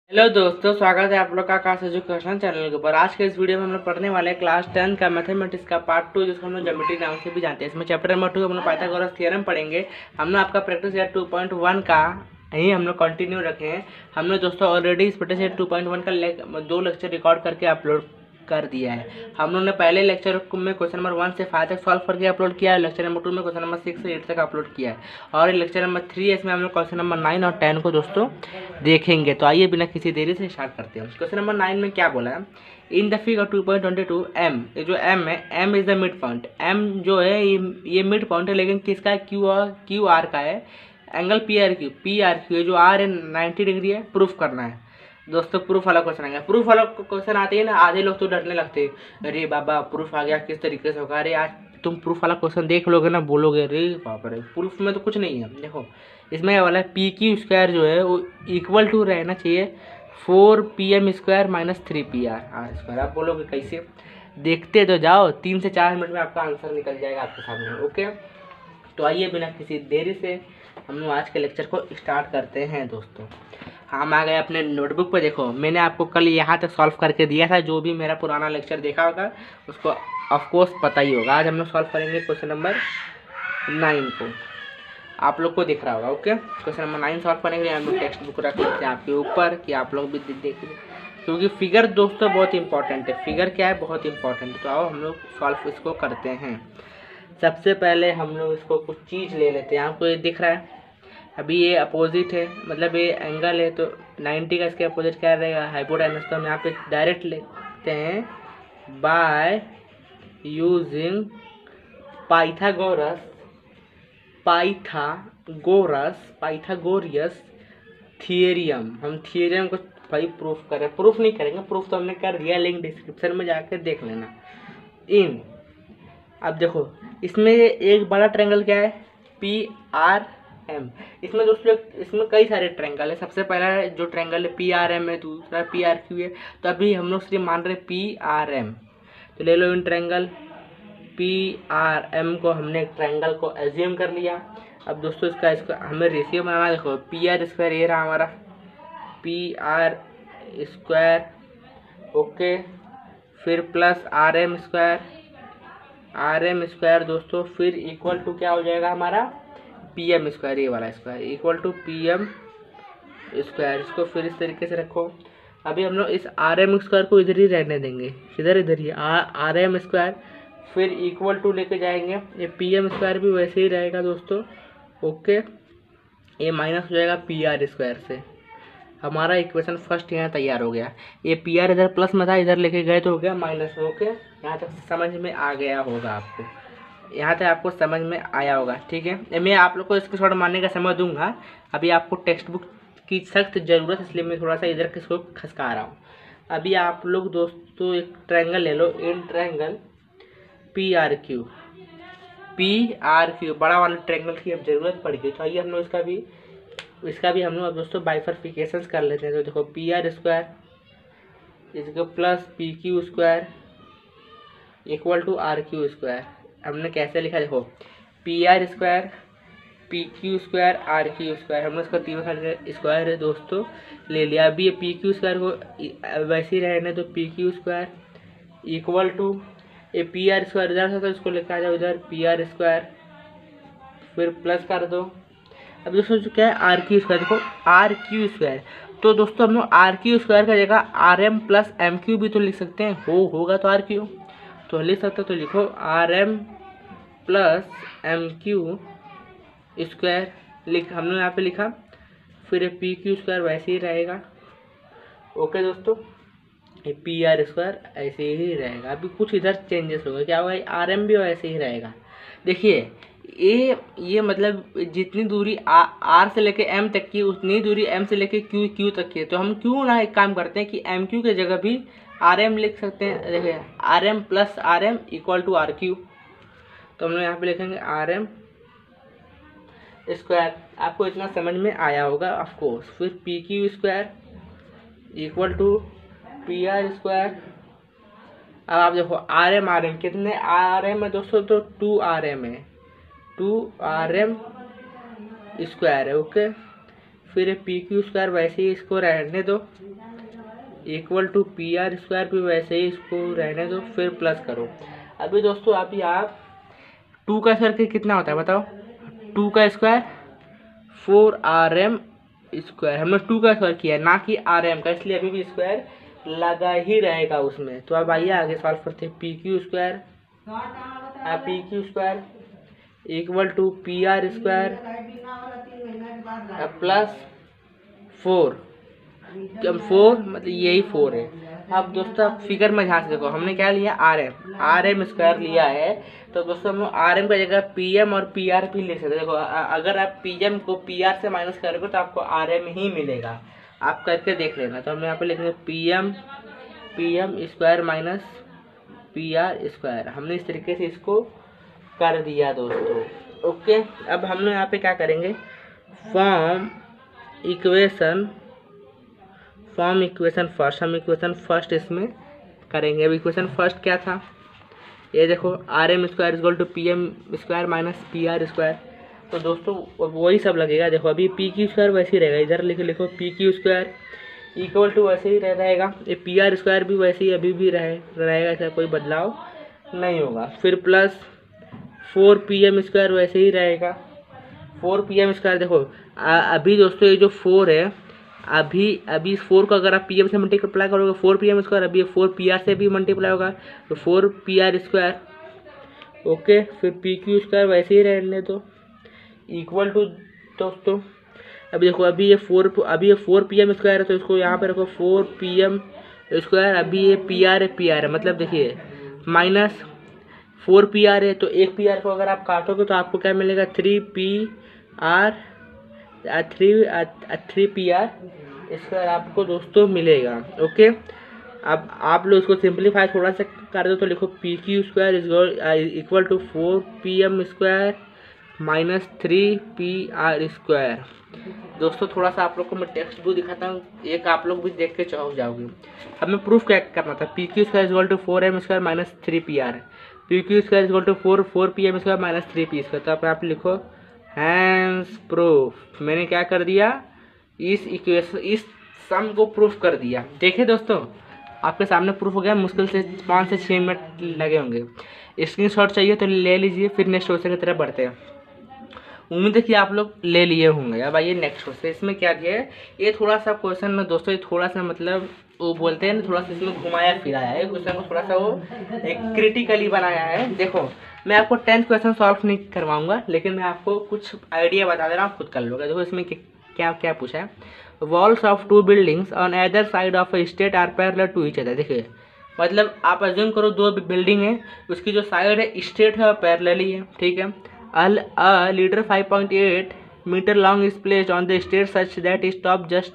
Hello दोस्तों, स्वागत है आप लोग का आकाश एजुकेशन चैनल के ऊपर। आज के इस वीडियो में हम लोग पढ़ने वाले हैं क्लास 10 का मैथमेटिक्स का पार्ट 2, जिसको हम लोग ज्योमेट्री नाम से भी जानते हैं। इसमें चैप्टर नंबर 2 हम लोग पाइथागोरस थ्योरम पढ़ेंगे। हम लोग आपका प्रैक्टिस सेट 2.1 का यही हम लोग कंटिन्यू रखे हैं। हमने दोस्तों ऑलरेडी इस प्रैक्टिस सेट 2.1 का 2 लेक्चर रिकॉर्ड करके अपलोड कर दिया है। हम लोग ने पहले लेक्चर में क्वेश्चन नंबर 1 से 5 तक सॉल्व करके अपलोड किया है। लेक्चर नंबर 2 में क्वेश्चन नंबर 6 से 8 तक अपलोड किया है। और लेक्चर नंबर 3 इसमें हम लोग क्वेश्चन नंबर 9 और 10 को दोस्तों देखेंगे। तो आइए बिना किसी देरी से स्टार्ट करते हैं। क्वेश्चन नंबर 9 में क्या बोला है? इन द फिगर 2.22 एम, ये जो एम है, M is the mid point. M जो है ये मिड पॉइंट है, लेकिन किसका है? क्यू आर का है। एंगल पी आर क्यू है, जो आर है 90 डिग्री है। प्रूफ करना है दोस्तों। प्रूफ वाला क्वेश्चन आ गया। प्रूफ वाला क्वेश्चन आते ही ना आधे लोग तो डरने लगते हैं, अरे बाबा प्रूफ आ गया, किस तरीके से होगा। अरे आज तुम प्रूफ वाला क्वेश्चन देख लोगे ना, बोलोगे अरे बाप रे, प्रूफ में तो कुछ नहीं है। देखो इसमें वाला है, पी क्यू स्क्वायर जो है वो इक्वल टू रहना चाहिए 4pm square minus 3pr square. आप बोलोगे कैसे? देखते तो जाओ, 3 से 4 मिनट में आपका आंसर निकल जाएगा आपके सामने। ओके, तो आइए बिना किसी देरी से हम लोग आज के लेक्चर को स्टार्ट करते हैं दोस्तों। हम आ गए अपने नोटबुक पर। देखो मैंने आपको कल यहाँ तक सॉल्व करके दिया था। जो भी मेरा पुराना लेक्चर देखा होगा उसको ऑफकोर्स पता ही होगा। आज हम लोग सॉल्व करेंगे क्वेश्चन नंबर 9 को। आप लोग को दिख रहा होगा। ओके, क्वेश्चन नंबर 9 सॉल्व करने के लिए हम लोग टेक्स्ट बुक रख लेते हैं आपके ऊपर कि आप लोग भी देख लें, क्योंकि फिगर दोस्तों बहुत इंपॉर्टेंट है। फिगर क्या है? बहुत इंपॉर्टेंट है। तो आओ हम लोग सॉल्व इसको करते हैं। सबसे पहले हम लोग इसको कुछ चीज़ ले लेते हैं। आपको ये दिख रहा है, अभी ये अपोजिट है, मतलब ये एंगल है, तो 90 का इसके अपोजिट क्या रहेगा? हाइपोटेनस। तो हम यहाँ पे डायरेक्ट लिखते हैं बाय यूजिंग पाइथागोरस थियरम। हम थियरम को भाई प्रूफ करें, प्रूफ नहीं करेंगे, प्रूफ तो हमने कर दिया, लिंक डिस्क्रिप्शन में जाकर देख लेना। अब देखो इसमें एक बड़ा ट्रायंगल क्या है? PRM। इसमें दोस्तों इसमें कई सारे ट्रायंगल है। सबसे पहला जो ट्रायंगल है PRM है, दूसरा PRQ है। तो अभी हम लोग सिर्फ मान रहे PRM। तो ले लो इन ट्रायंगल PRM को, हमने ट्रायंगल को एज्यूम कर लिया। अब दोस्तों इसका हमें रेशियो बनाना। देखो PR स्क्वायर ये रहा हमारा, PR स्क्वायर, ओके, फिर प्लस RM स्क्वायर दोस्तों, फिर इक्वल टू क्या हो जाएगा हमारा? PM स्क्वायर, ये वाला square equal to PM square. इसको फिर इस तरीके से रखो। अभी हम लोग इस RM स्क्वायर को इधर ही रहने देंगे, इधर ही RM स्क्वायर, फिर इक्वल टू लेके जाएंगे। ये PM स्क्वायर भी वैसे ही रहेगा दोस्तों। ओके, ये माइनस हो जाएगा PR स्क्वायर से। हमारा इक्वेशन फर्स्ट यहाँ तैयार हो गया। ये PR इधर प्लस में था, इधर लेके गए तो हो गया माइनस। ओके, यहाँ तक समझ में आ गया होगा आपको, यहाँ तक आपको समझ में आया होगा। ठीक है, मैं आप लोग को इसको थोड़ा मानने का समय दूंगा। अभी आपको टेक्स्ट बुक की सख्त ज़रूरत, इसलिए मैं थोड़ा सा इधर किसको खसका रहा हूँ। अभी आप लोग दोस्तों एक ट्रायंगल ले लो, इन ट्रायंगल PRQ, बड़ा वाला ट्रायंगल की अब ज़रूरत पड़ गई। तो आइए हम लोग इसका भी हम लोग अब दोस्तों बाइफर्फिकेशन कर लेते हैं। तो देखो PR स्क्वायर इसको plus PQ square equal to RQ square. हमने कैसे लिखा? देखो PR square, PQ square, RQ square, हमने इसका तीनों सारे स्क्वायर है दोस्तों ले लिया। अभी ये PQ स्क्वायर को वैसे ही रहने तो PQ स्क्वायर इक्वल टू ये PR स्क्वायर इधर था तो इसको लेकर आ जाओ इधर PR स्क्वायर, फिर प्लस कर दो। अब दोस्तों जो क्या है RQ स्क्वायर, देखो RQ स्क्वायर। तो दोस्तों हम लोग RQ स्क्वायर का जगह RM प्लस MQ भी तो लिख सकते हैं। होगा तो RQ तो लिख सकते हो। तो लिखो RM प्लस MQ स्क्वायर हमने यहाँ पे लिखा, फिर PQ स्क्वायर वैसे ही रहेगा। ओके दोस्तों, ये PR स्क्वायर ऐसे ही रहेगा। अभी कुछ इधर चेंजेस होगा, क्या होगा? RM भी वैसे ही रहेगा। देखिए ये मतलब जितनी दूरी R से लेके M तक की, उतनी दूरी M से लेके Q तक की है। तो हम क्यों ना एक काम करते हैं कि MQ की जगह भी RM लिख सकते हैं। देखिए RM plus RM equal to RQ। तो हम लोग यहाँ पे लिखेंगे RM स्क्वायर। आपको इतना समझ में आया होगा ऑफकोर्स। फिर PQ square equal to PR square. अब आप देखो RM कितने RM है दोस्तों? तो 2RM है, 2RM स्क्वायर है। ओके, फिर पी क्यू स्क्वायर वैसे ही इसको रहने दो, equal to P R square भी वैसे ही इसको रहने दो, फिर प्लस करो। अभी दोस्तों अभी आप 2 का स्क्वायर कितना होता है बताओ? 2 का स्क्वायर 4rm स्क्वायर, हमने 2 का स्क्वायर किया है ना कि rm का, इसलिए अभी भी स्क्वायर लगा ही रहेगा उसमें। तो अब आइए आगे सॉल्व करते हैं। P Q square equal to P R square plus 4 मतलब यही 4 है। अब दोस्तों आप फिगर में ध्यान से देखो, हमने क्या लिया? आर एम स्क्वायर लिया है। तो दोस्तों हम आर एम का जगह पी एम और पी आर भी ले सकते हैं। देखो अगर आप पी एम को पी आर से माइनस करोगे तो आपको आर एम ही मिलेगा, आप करके देख लेना। तो हम यहाँ पे लिखेंगे P M square minus P R square. हमने इस तरीके से इसको कर दिया दोस्तों। ओके, अब हम लोग यहाँ पे क्या करेंगे? फॉर्म इक्वेशन फर्स्ट, हम इक्वेशन फर्स्ट इसमें करेंगे। अब इक्वेशन फर्स्ट क्या था? ये देखो R M square equal to P M square minus P R square. तो दोस्तों वही सब लगेगा। देखो अभी पी क्यू स्क्वायर वैसे ही रहेगा, इधर लिखो P Q square equal to वैसे ही रहेगा, ये पी आर स्क्वायर भी वैसे ही अभी भी रहेगा, ऐसा कोई बदलाव नहीं होगा। फिर प्लस 4 पी एम स्क्वायर वैसे ही रहेगा, 4 पी एम स्क्वायर। देखो अभी दोस्तों ये जो 4 है, अभी इस 4 को अगर आप पी एम से मल्टीप्लाई करोगे 4 पी एम स्क्वायर, अभी 4 पी आर से भी मल्टीप्लाई होगा तो 4 पी आर स्क्वायर। ओके, फिर पी क्यू स्क्वायर वैसे ही रहने दो इक्वल टू दोस्तों, अभी देखो अभी ये 4 पी एम स्क्वायर है तो इसको यहाँ पे रखो 4 पी एम स्क्वायर। अभी ये पी आर है, मतलब देखिए माइनस 4 पी आर है, तो एक पी आर को अगर आप काटोगे तो आपको क्या मिलेगा? 3 पी आर स्क्वायर आपको दोस्तों मिलेगा। ओके, अब आप लोग इसको सिंप्लीफाई थोड़ा सा कर दो तो लिखो P Q square equal to 4 P M square minus 3 P R square. दोस्तों थोड़ा सा आप लोग को मैं टेक्स्ट बुक दिखाता हूँ, एक आप लोग भी देख के चौंक जाओगे। हमें प्रूफ क्या करना था? P Q square equal to 4m square minus 3 P R, P Q square equal to 4 P M square minus 3 P square. तो आप लिखो हैंस प्रूफ। मैंने क्या कर दिया? इस सम को प्रूफ कर दिया। देखिए दोस्तों आपके सामने प्रूफ हो गया, मुश्किल से 5 से 6 मिनट लगे होंगे। स्क्रीनशॉट चाहिए तो ले लीजिए, फिर नेक्स्ट क्वेश्चन की तरफ बढ़ते हैं। उम्मीद है कि आप लोग ले लिए होंगे। अब आइए नेक्स्ट क्वेश्चन। इसमें क्या दिया है? ये थोड़ा सा क्वेश्चन में दोस्तों, ये थोड़ा सा मतलब वो बोलते हैं ना, थोड़ा सा इसमें घुमाया फिराया है क्वेश्चन को, थोड़ा सा वो एक क्रिटिकली बनाया है। देखो मैं आपको 10th क्वेश्चन सॉल्व नहीं करवाऊंगा, लेकिन मैं आपको कुछ आइडिया बता दे रहा हूँ, खुद कर लोगे। देखो इसमें क्या क्या पूछा है? Walls of 2 buildings on other side of a state are parallel to each other. देखिए मतलब आप अज्यूम करो 2 बिल्डिंग है, उसकी जो साइड है स्ट्रेट है और पैरेलली है, ठीक है। A leader 5.8 meter long is placed on the stair such that its top just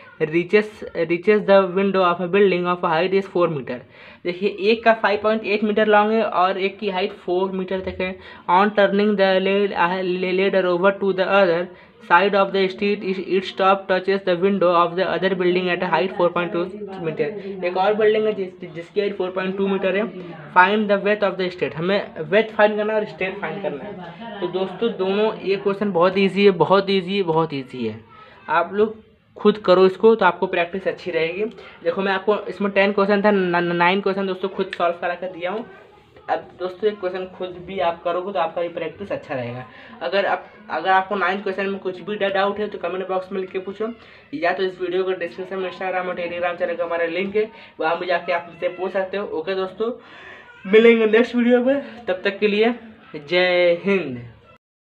reaches the window of a building of a height is 4 metre. देखिए एक का 5.8 मीटर लॉन्ग है और एक की हाइट 4 मीटर तक है। On turning the ladder over to the other side of the street its top touches the window of the other building at a height 4.2 metre. एक और बिल्डिंग है जिसकी हाइट 4.2 मीटर है। Find the width of the state, हमें width find करना है और state find करना है। तो दोस्तों दोनों ये क्वेश्चन बहुत ईजी है, आप लोग खुद करो इसको तो आपको प्रैक्टिस अच्छी रहेगी। देखो मैं आपको इसमें 10 क्वेश्चन था, 9 क्वेश्चन दोस्तों खुद सॉल्व करा कर दिया हूँ। अब दोस्तों एक क्वेश्चन खुद भी आप करोगे तो आपका ये प्रैक्टिस अच्छा रहेगा। अगर आपको 9 क्वेश्चन में कुछ भी डाउट है तो कमेंट बॉक्स में लिख के पूछो, या तो इस वीडियो को डिस्क्रिप्शन में इंस्टाग्राम और टेलीग्राम चैनल का हमारा लिंक है, वहाँ भी जाके आप मुझसे पूछ सकते हो। ओके दोस्तों, मिलेंगे नेक्स्ट वीडियो में, तब तक के लिए जय हिंद।